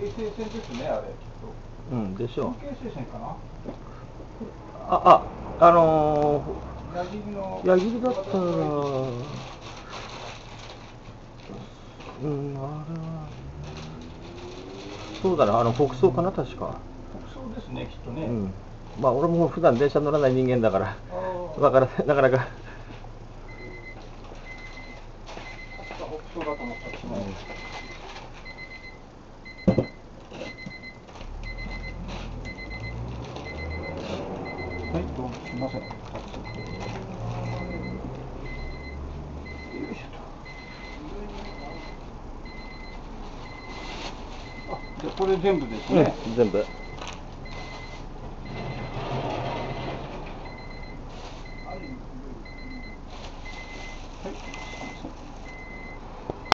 西線ですね、あれ。 うんでしょう。 京成線かな。 矢切だったら、あれはそうだな、北総かな、確か。 北総ですね、きっとね。 まあ俺も普段電車乗らない人間だからわからなかなか。 確か北総だと思ったですね。はい、どうもすみません。よいしょと。あ、じゃあこれ全部ですね。 全部。